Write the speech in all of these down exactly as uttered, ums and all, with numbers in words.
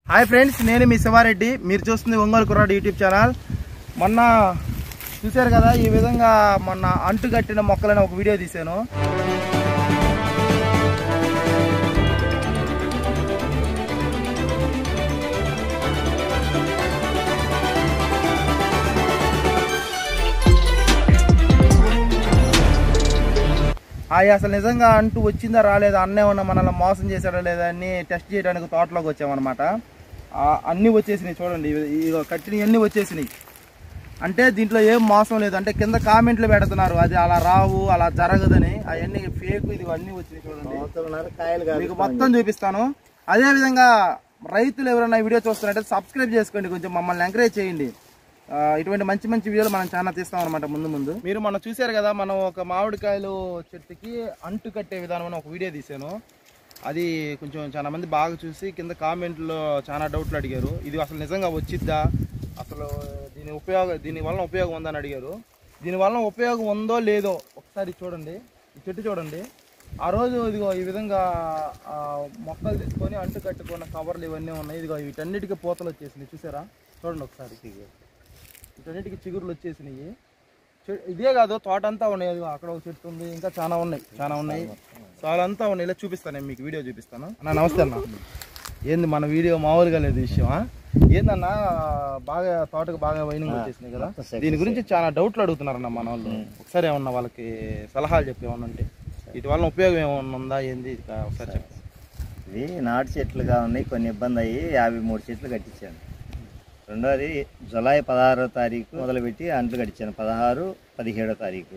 Hi friends, నేను మీ శివారెడ్డి. మీరు చూస్తుంది ఒంగోలు కుర్రాడు యూట్యూబ్ ఛానల్. మొన్న చూశారు కదా, ఈ విధంగా మొన్న అంటు కట్టిన మొక్కలని ఒక వీడియో తీశాను. అవి అసలు నిజంగా అంటూ వచ్చిందా రాలేదా, అన్నే ఉన్న మనల్ని మోసం చేశాడా లేదా అని టెస్ట్ చేయడానికి తోటలోకి వచ్చామన్నమాట. అన్నీ వచ్చేసినాయి చూడండి, ఇక కట్టినవి అన్నీ వచ్చేసినాయి. అంటే దీంట్లో ఏం మోసం లేదు. అంటే కింద కామెంట్లు పెడుతున్నారు అది అలా రావు, అలా జరగదని. అవన్నీ ఫేక్, ఇది అన్నీ వచ్చినాయి చూడండి. మీకు మొత్తం చూపిస్తాను. అదేవిధంగా రైతులు ఎవరైనా వీడియో చూస్తున్నట్టే సబ్స్క్రైబ్ చేసుకోండి, కొంచెం మమ్మల్ని ఎంకరేజ్ చేయండి. ఇటువంటి మంచి మంచి వీడియోలు మనం చాలా తీస్తాం అనమాట ముందు ముందు. మీరు మనం చూశారు కదా, మనం ఒక మామిడికాయలు చెట్టుకి అంటు కట్టే విధానం అని ఒక వీడియో తీసాను. అది కొంచెం చాలా మంది బాగా చూసి కింద కామెంట్లో చాలా డౌట్లు అడిగారు. ఇది అసలు నిజంగా వచ్చిద్దా, అసలు దీని ఉపయోగం దీని వలన ఉపయోగం ఉందని అడిగారు. దీని వలన ఉపయోగం ఉందో లేదో ఒకసారి చూడండి. ఈ చెట్టు చూడండి. ఆ రోజు ఇదిగో ఈ విధంగా మొక్కలు తీసుకొని అంటు కట్టుకున్న కవర్లు ఇవన్నీ ఉన్నాయి. ఇదిగో వీటన్నిటికీ పూతలు వచ్చేసినాయి చూసారా, చూడండి ఒకసారి. వీటన్నిటికీ చిగురులు వచ్చేసినాయి. ఇదే కాదు, తోట అంతా ఉన్నాయి. అది అక్కడ ఒక చెట్టు ఉంది, ఇంకా చాలా ఉన్నాయి చాలా ఉన్నాయి చాలా అంతా ఉన్నాయి. ఇలా చూపిస్తాను, నేను మీకు వీడియో చూపిస్తాను. అన్న నమస్తే అన్న. ఏంది మన వీడియో మామూలుగా లేదు విషయం. ఏందన్నా, బాగా తోటకు బాగా వైనింగ్ వచ్చేసినాయి కదా, దీని గురించి చాలా డౌట్లు అడుగుతున్నారన్న మన వాళ్ళు. ఒకసారి ఏమన్నా వాళ్ళకి సలహాలు చెప్పి ఏమన్నా ఉంటే, వీటి వల్ల ఉపయోగం ఏమన్నా ఉందా ఏంది ఒకసారి చెప్పి. ఇది నాటు చెట్లుగా ఉన్నాయి, కొన్ని ఇబ్బంది అయ్యి యాభై మూడు చెట్లు కట్టించాను. రెండోది జులై పదహారో తారీఖు మొదలుపెట్టి అంట్లు కట్టించాను. పదహారు పదిహేడో తారీఖు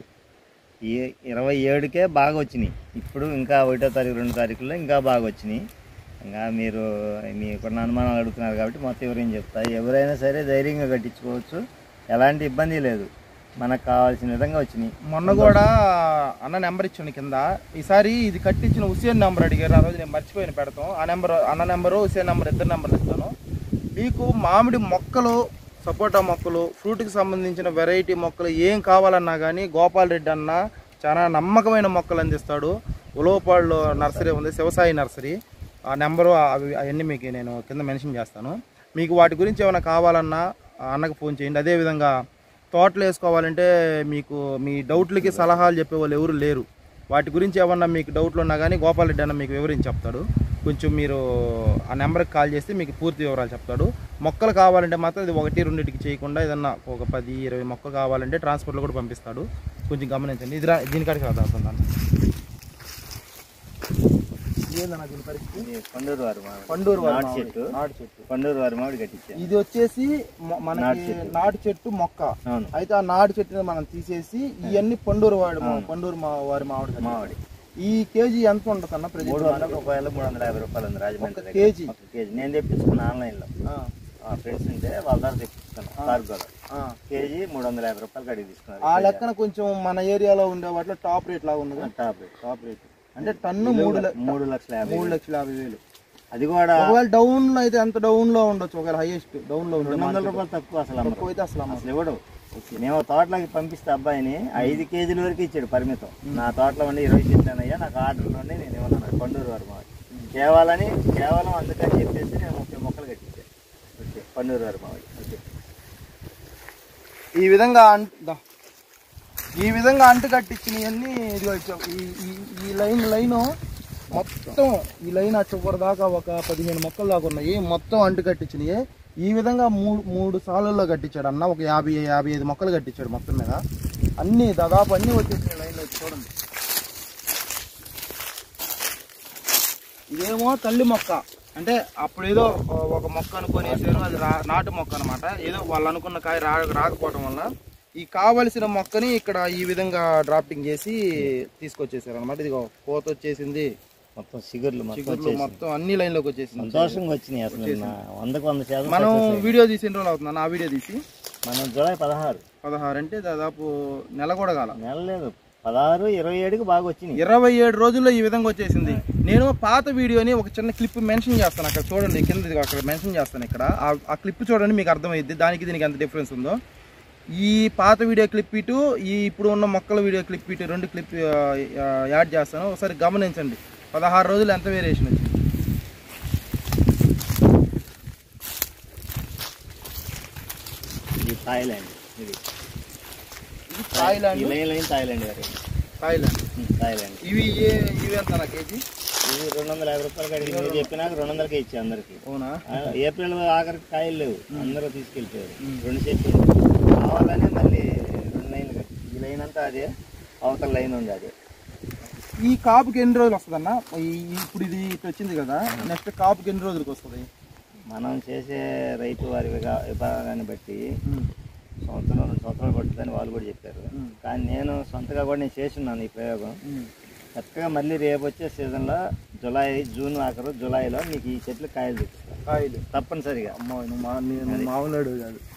ఈ ఇరవై ఏడుకే బాగా వచ్చినాయి. ఇప్పుడు ఇంకా ఒకటో తారీఖు రెండు తారీఖుల్లో ఇంకా బాగా వచ్చినాయి. ఇంకా మీరు మీకున్న అనుమానాలు అడుగుతున్నారు కాబట్టి మొత్తం ఎవరైనా చెప్తా. ఎవరైనా సరే ధైర్యంగా కట్టించుకోవచ్చు, ఎలాంటి ఇబ్బంది లేదు. మనకు కావాల్సిన విధంగా వచ్చినాయి. మొన్న కూడా అన్న నెంబర్ ఇచ్చాను కింద. ఈసారి ఇది కట్టించిన హుసేన్ నెంబర్ అడిగారు. ఆ రోజు నేను మర్చిపోయిన పెడతాం. ఆ నెంబర్ అన్న నెంబరు హుసేన్ నెంబర్ ఇద్దరు నెంబర్లు ఇస్తాను. మీకు మామిడి మొక్కలు, సపోటా మొక్కలు, ఫ్రూట్కి సంబంధించిన వెరైటీ మొక్కలు ఏం కావాలన్నా కానీ గోపాల్ రెడ్డి అన్న చాలా నమ్మకమైన మొక్కలు అందిస్తాడు. ఉలవపాడులో నర్సరీ ఉంది, శివసాయి నర్సరీ. ఆ నెంబరు అవి అవన్నీ మీకు నేను కింద మెన్షన్ చేస్తాను. మీకు వాటి గురించి ఏమైనా కావాలన్నా అన్నకు ఫోన్ చేయండి. అదేవిధంగా తోటలు వేసుకోవాలంటే మీకు మీ డౌట్లకి సలహాలు చెప్పేవాళ్ళు ఎవరు లేరు. వాటి గురించి ఏమన్నా మీకు డౌట్లు ఉన్నా కానీ గోపాల్ రెడ్డి అన్న మీకు వివరించి చెప్తాడు. కొంచెం మీరు ఆ నెంబర్కి కాల్ చేస్తే మీకు పూర్తి వివరాలు చెప్తాడు. మొక్కలు కావాలంటే మాత్రం ఇది ఒకటి రెండింటికి చేయకుండా ఏదన్నా ఒక పది ఇరవై మొక్కలు కావాలంటే ట్రాన్స్పోర్ట్లో కూడా పంపిస్తాడు. కొంచెం గమనించండి. ఇది దీనికాడికి రాదా ఏందన్నా దీని పరిస్థితి? పండూరు వారి పండూరు నాటు చెట్టు నాటు చెట్టు పండూరు వారి మామిడి కట్టించాను. ఇది వచ్చేసి మనకి నాటు చెట్టు మొక్క. అయితే ఆ నాటు చెట్టుని మనం తీసేసి ఇవన్నీ పండూరు వాడి పండూరు వారి మామిడి మామిడి ఈ కేజీ ఎంత ఉంటుంది అన్న? మూడు వందల రూపాయలు మూడు వందల యాభై రూపాయలు ఉంది రాజమండ్రి కేజీ. కేజీ నేను తెప్పించుకున్నా ఆన్లైన్ లో. ఫ్రెండ్స్ ఉంటే వాళ్ళ ద్వారా తెప్పించుకున్నాను. కార్గోలో కేజీ మూడు వందల యాభై రూపాయలు కడిగి తీసుకున్నాను. ఆ లెక్కన కొంచెం మన ఏరియాలో ఉండే వాటిలో టాప్ రేట్ లాగా ఉంది. టాప్ రేట్ టాప్ రేట్ అంటే టన్ను మూడు మూడు లక్షల యాభై మూడు లక్షల యాభై వేలు. అది కూడా ఒకవేళ డౌన్ లో అయితే ఎంత డౌన్ లో ఉండొచ్చు? ఒకవేళ హైయెస్ట్ డౌన్ లో రెండు వందల రూపాయలు తక్కువ. అసలు తక్కువ అయితే అసలు అసలు ఇవ్వడు. మేము తోటలోకి పంపిస్తే అబ్బాయిని ఐదు కేజీల వరకు ఇచ్చాడు పరిమితం. నా తోటలో ఉండి ఇరవై చెట్లనయ్యా నాకు ఆర్డర్లోనే నేను ఇవ్వను. పండూరు వారి మామిడి కేవలని కేవలం అందుకని చెప్పేసి నేను ముప్పై మొక్కలు కట్టించాను. ఓకే, పండూరు వారి మామిడి. ఓకే, ఈ విధంగా అంటు ఈ విధంగా అంటు కట్టించినవన్నీ ఇదిగో ఈ లైన్ లైన్ మొత్తం ఈ లైన్ ఆ చివరి దాకా ఒక పదిహేను మొక్కలు దాకా ఉన్నాయి. మొత్తం అంటు కట్టించినవి. ఈ విధంగా మూడు మూడు సార్లలో కట్టించాడు అన్న. ఒక యాభై యాభై ఐదు మొక్కలు కట్టించాడు మొత్తం మీద. అన్నీ దాదాపు అన్నీ వచ్చేసినాయి లైన్లో. చూడండి, ఇదేమో తల్లి మొక్క. అంటే అప్పుడు ఏదో ఒక మొక్క అనుకునేసారు, అది నాటు మొక్క అనమాట. ఏదో వాళ్ళు అనుకున్న కాయ రా రాకపోవడం వల్ల ఈ కావలసిన మొక్కని ఇక్కడ ఈ విధంగా డ్రాఫ్టింగ్ చేసి తీసుకొచ్చేసారు అనమాట. ఇది కోత వచ్చేసింది, మొత్తం చిగుర్లు చిగుర్లు మొత్తం అన్ని లైన్ లోకి వచ్చేసింది. సంతోషంగా వచ్చినాయి. అసలు వందకు వంద శాతం. మనం వీడియో తీసి ఎన్ని రోజులు అవుతుంది? ఆ వీడియో తీసి మనం జూలై పదహారు పదహారు అంటే దాదాపు నెల కూడా కాల. నెల లేదు, పదహారు ఇరవై ఏడుకి బాగా వచ్చింది. ఇరవై ఏడు రోజుల్లో ఈ విధంగా వచ్చేసింది. నేను పాత వీడియోని ఒక చిన్న క్లిప్ మెన్షన్ చేస్తాను. అక్కడ చూడండి, కింద అక్కడ మెన్షన్ చేస్తాను. ఇక్కడ ఆ క్లిప్ చూడండి, మీకు అర్థమైద్ది దానికి దీనికి ఎంత డిఫరెన్స్ ఉందో. ఈ పాత వీడియో క్లిప్ ఇటు ఈ ఇప్పుడు ఉన్న మొక్కల వీడియో క్లిప్ ఇటు రెండు క్లిప్ యాడ్ చేస్తాను. ఒకసారి గమనించండి, పదహారు రోజులు ఎంత వేరియేషన్ వచ్చింది. థాయిలాండ్ ఇది ఇది థాయిలాండ్ ఈ లైన్ లైన్ థాయిలాండ్ గారు థాయిలాండ్ థాయిలాండ్ ఇవి ఏ ఇవి ఎంత నా కేజీ ఇది రెండు వందల యాభై రూపాయలు కడిగి మీరు చెప్పినాక రెండు వందలకే ఇచ్చా అందరికి అవునా ఏప్రిల్ ఆఖరికి కాయలు లేవు అందరూ తీసుకెళ్ళిపోయారు రెండు చెట్లు కావాలనే మళ్ళీ రెండు లైన్లు కట్టి ఈ లైన్ అంతా అదే అవతల లైన్ ఉంది అదే ఈ కాపుకి ఎన్ని రోజులు వస్తుందన్న ఇప్పుడు ఇది ఇటు వచ్చింది కదా నెక్స్ట్ కాపుకి ఎన్ని రోజులకు వస్తుంది మనం చేసే రైతు వారి విభా- విభాగాన్ని బట్టి సంవత్సరం రెండు సంవత్సరాలు పడుతుందని వాళ్ళు కూడా చెప్పారు కానీ నేను సొంతగా కూడా నేను చేస్తున్నాను ఈ ప్రయోగం కరెక్ట్గా మళ్ళీ రేపు వచ్చే సీజన్లో జూలై జూన్ ఆఖరు జూలైలో మీకు ఈ చెట్లు కాయలు తెచ్చిస్తాను కాయలు తప్పనిసరిగా అమ్మ నువ్వు మా- నేను మామూలు కాదు